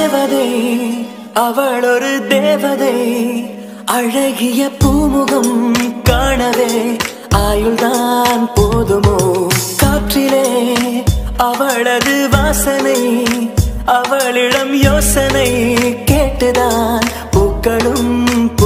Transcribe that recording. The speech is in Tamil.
தேவதை, அவள் ஒரு தேவதை. அழகிய பூமுகம் காணவே ஆயுள்தான் போதுமோ? காற்றிலே அவளது வாசனை, அவளிடம் யோசனை கேட்டுதான் பூக்களும்